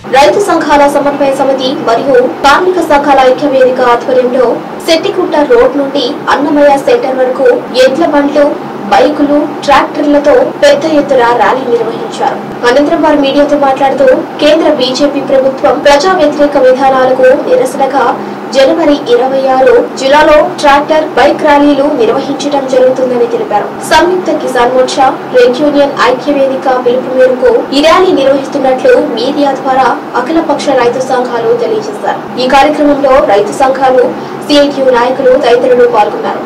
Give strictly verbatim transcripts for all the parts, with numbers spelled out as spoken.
రైతు సంఘాల సమన్వయ సమితి మరియు కార్మిక సంఘాల ఐక్య వేదిక ఆధ్వర్యంలో సెట్టికుంట రోడ్ నుండి అన్నమయ్య సెంటర్ వరకు ఎడ్ల బండ్లు, బైకులు, ట్రాక్టర్లతో పెద్ద ఎత్తున ర్యాలీ నిర్వహించారు. అనంతరం వారు మీడియాతో మాట్లాడుతూ కేంద్ర బీజేపీ ప్రభుత్వం ప్రజా వ్యతిరేక విధానాలకు నిరసనగా జనవరి ఇరవై ఆరు జిల్లాలో ట్రాక్టర్, బైక్ ర్యాలీలు నిర్వహించడం జరుగుతుందని తెలిపారు. సంయుక్త కిసాన్ మోర్చా, రెడ్ యూనియన్ ఐక్య వేదిక పిలుపు మేరకు ఈ ర్యాలీ నిర్వహిస్తున్నట్లు మీడియా ద్వారా అఖిలపక్ష రైతు సంఘాలు తెలియజేశారు. ఈ కార్యక్రమంలో రైతు సంఘాలు, సిఐటియు నాయకులు తదితరులు పాల్గొన్నారు.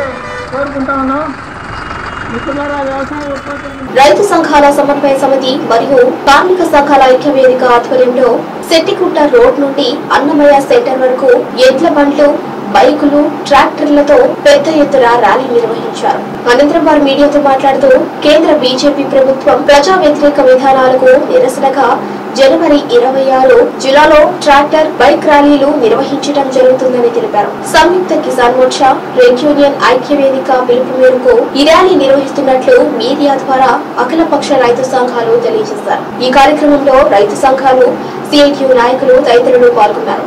రైతు సంఘాల సమన్వయ సమితి మరియు కార్మిక సంఘాల ఐక్య వేదిక ఆధ్వర్యంలో సెట్టికుంట రోడ్ నుండి అన్నమయ్య సెంటర్ వరకు ఎడ్ల బండ్లు, బైకులు, ట్రాక్టర్లతో పెద్ద ఎత్తున ర్యాలీ నిర్వహించారు. అనంతరం వారు మీడియాతో మాట్లాడుతూ కేంద్ర బీజేపీ ప్రభుత్వం ప్రజా వ్యతిరేక విధానాలకు నిరసనగా జనవరి ఇరవై ఆరు జిల్లాలో ట్రాక్టర్, బైక్ ర్యాలీలు నిర్వహించడం జరుగుతుందని తెలిపారు. సంయుక్త కిసాన్ మోర్చా, రెడ్ యూనియన్ ఐక్య వేదిక పిలుపు మేరకు ఈ ర్యాలీ నిర్వహిస్తున్నట్లు మీడియా ద్వారా అఖిలపక్ష రైతు సంఘాలు తెలియజేశారు. ఈ కార్యక్రమంలో రైతు సంఘాలు, సిఐటియు నాయకులు తదితరులు పాల్గొన్నారు.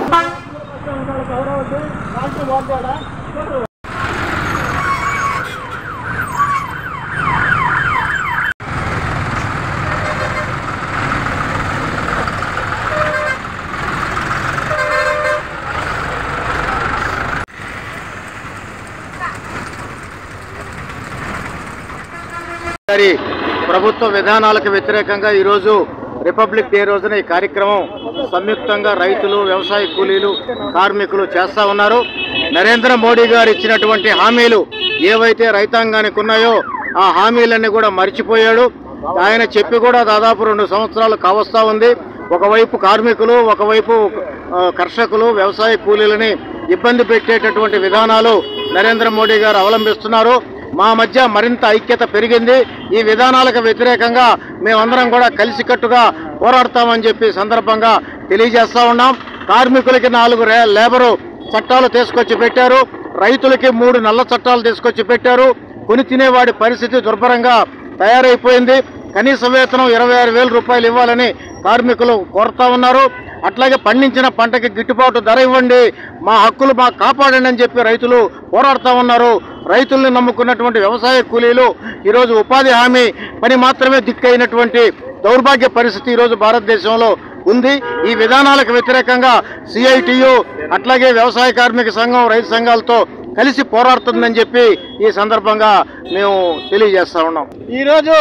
ప్రభుత్వ విధానాలకు వ్యతిరేకంగా ఈరోజు రిపబ్లిక్ డే రోజున ఈ కార్యక్రమం సంయుక్తంగా రైతులు, వ్యవసాయ కూలీలు, కార్మికులు చేస్తా ఉన్నారు. నరేంద్ర మోడీ గారు ఇచ్చినటువంటి హామీలు ఏవైతే రైతాంగానికి ఉన్నాయో ఆ హామీలన్నీ కూడా మర్చిపోయాడు. ఆయన చెప్పి కూడా దాదాపు రెండు సంవత్సరాలు కావస్తా ఉంది. ఒకవైపు కార్మికులు, ఒకవైపు కర్షకులు, వ్యవసాయ కూలీలని ఇబ్బంది పెట్టేటటువంటి విధానాలు నరేంద్ర మోడీ గారు అవలంబిస్తున్నారు. మా మధ్య మరింత ఐక్యత పెరిగింది. ఈ విధానాలకు వ్యతిరేకంగా మేమందరం కూడా కలిసికట్టుగా పోరాడతామని చెప్పి సందర్భంగా తెలియజేస్తా ఉన్నాం. కార్మికులకి నాలుగు లేబరు చట్టాలు తీసుకొచ్చి పెట్టారు. రైతులకి మూడు నల్ల చట్టాలు తీసుకొచ్చి పెట్టారు. కొని తినేవాడి పరిస్థితి దుర్భరంగా తయారైపోయింది. కనీస వేతనం ఇరవై ఆరు వేల రూపాయలు ఇవ్వాలని కార్మికులు కోరుతా ఉన్నారు. అట్లాగే పండించిన పంటకి గిట్టుబాటు ధర ఇవ్వండి, మా హక్కులు మాకు కాపాడండి అని చెప్పి రైతులు పోరాడుతూ ఉన్నారు. రైతుల్ని నమ్ముకున్నటువంటి వ్యవసాయ కూలీలు ఈరోజు ఉపాధి హామీ పని మాత్రమే దిక్కైనటువంటి దౌర్భాగ్య పరిస్థితి ఈరోజు భారతదేశంలో ఉంది. ఈ విధానాలకు వ్యతిరేకంగా సిఐటియు అట్లాగే వ్యవసాయ కార్మిక సంఘం, రైతు సంఘాలతో కలిసి పోరాడుతుందని చెప్పి ఈ సందర్భంగా మేము తెలియజేస్తా ఉన్నాం. ఈరోజు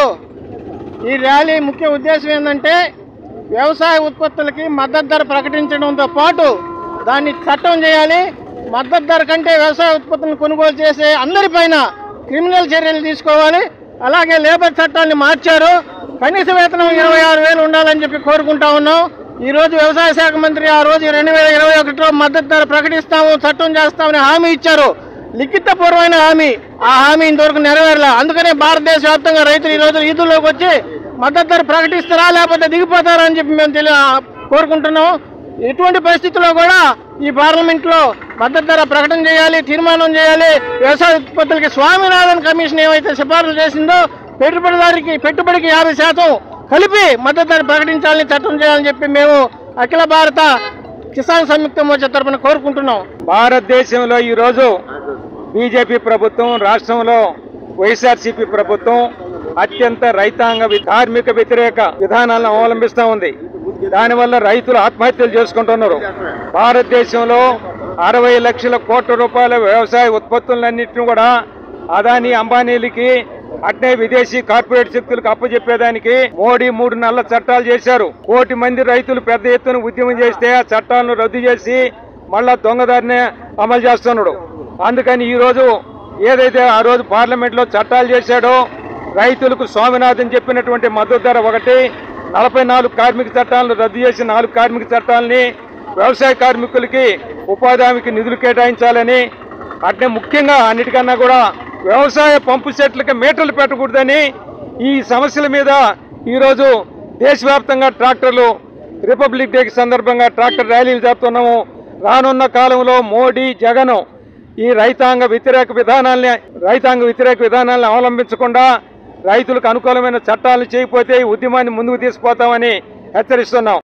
ఈ ర్యాలీ ముఖ్య ఉద్దేశం ఏంటంటే వ్యవసాయ ఉత్పత్తులకి మద్దతు ధర ప్రకటించడంతో పాటు దాన్ని చట్టం చేయాలి. మద్దతు ధర కంటే వ్యవసాయ ఉత్పత్తులను కొనుగోలు చేసే అందరిపైన క్రిమినల్ చర్యలు తీసుకోవాలి. అలాగే లేబర్ చట్టాన్ని మార్చారు. కనీస వేతనం ఇరవై ఆరు వేలు ఉండాలని చెప్పి కోరుకుంటా ఉన్నాం. ఈ రోజు వ్యవసాయ శాఖ మంత్రి ఆ రోజు రెండు వేల ఇరవై ఒకటిలో మద్దతు ధర ప్రకటిస్తాము, చట్టం చేస్తామని హామీ ఇచ్చారు. లిఖితపూర్వమైన హామీ. ఆ హామీ ఇంతవరకు నెరవేరలా. అందుకనే భారతదేశ వ్యాప్తంగా రైతులు ఈ రోజు ఈదుల్లోకి వచ్చి మద్దతు ధర ప్రకటిస్తారా లేకపోతే దిగిపోతారా అని చెప్పి మేము తెలియ కోరుకుంటున్నాం. ఎటువంటి పరిస్థితుల్లో కూడా ఈ పార్లమెంట్లో మద్దతు ధర ప్రకటన చేయాలి, తీర్మానం చేయాలి. వ్యవసాయ ఉత్పత్తులకి స్వామినాథన్ కమిషన్ ఏమైతే సిఫారసు చేసిందో పెట్టుబడిదారికి పెట్టుబడికి యాభై శాతం కలిపి మద్దతు ధర ప్రకటించాలని, చట్టం చేయాలని చెప్పి మేము అఖిల భారత కిసాన్ సంయుక్త మోర్చా తరఫున కోరుకుంటున్నాం. భారతదేశంలో ఈరోజు బీజేపీ ప్రభుత్వం, రాష్ట్రంలో వైఎస్ఆర్సీపీ ప్రభుత్వం అత్యంత రైతాంగ కార్మిక వ్యతిరేక విధానాలను అవలంబిస్తూ ఉంది. దానివల్ల రైతులు ఆత్మహత్యలు చేసుకుంటున్నారు. భారతదేశంలో అరవై లక్షల కోట్ల రూపాయల వ్యవసాయ ఉత్పత్తులన్నింటినీ కూడా అదానీ, అంబానీలకి, అట్నే విదేశీ కార్పొరేట్ శక్తులకు అప్పచెప్పేదానికి మోడీ మూడు నల్ల చట్టాలు చేశారు. కోటి మంది రైతులు పెద్ద ఎత్తున ఉద్యమం చేస్తే ఆ చట్టాలను రద్దు చేసి మళ్ళా దొంగదారినే అమలు చేస్తున్నాడు. అందుకని ఈ రోజు ఏదైతే ఆ రోజు పార్లమెంట్లో చట్టాలు చేశాడో రైతులకు స్వామినాథన్ చెప్పినటువంటి మద్దతు ధర ఒకటి, నలభై నాలుగు కార్మిక చట్టాలను రద్దు చేసి నాలుగు కార్మిక చట్టాలని, వ్యవసాయ కార్మికులకి ఉపాధి హామీకి నిధులు కేటాయించాలని, అట్నే ముఖ్యంగా అన్నిటికన్నా కూడా వ్యవసాయ పంపు సెట్లకి మీటర్లు పెట్టకూడదని ఈ సమస్యల మీద ఈరోజు దేశవ్యాప్తంగా ట్రాక్టర్లు రిపబ్లిక్ డే సందర్భంగా ట్రాక్టర్ ర్యాలీలు జరుపుతున్నాము. రానున్న కాలంలో మోడీ, జగన్ ఈ రైతాంగ వ్యతిరేక విధానాల్ని రైతాంగ వ్యతిరేక విధానాలను అవలంబించకుండా రైతులకు అనుకూలమైన చట్టాలను చేయకపోతే ఈ ఉద్యమాన్ని ముందుకు తీసుకుపోతామని హెచ్చరిస్తున్నాం.